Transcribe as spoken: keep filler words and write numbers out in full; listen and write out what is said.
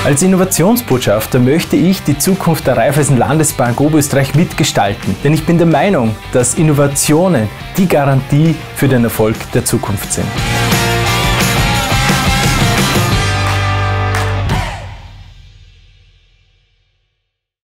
Als Innovationsbotschafter möchte ich die Zukunft der Raiffeisen Landesbank Oberösterreich mitgestalten, denn ich bin der Meinung, dass Innovationen die Garantie für den Erfolg der Zukunft sind.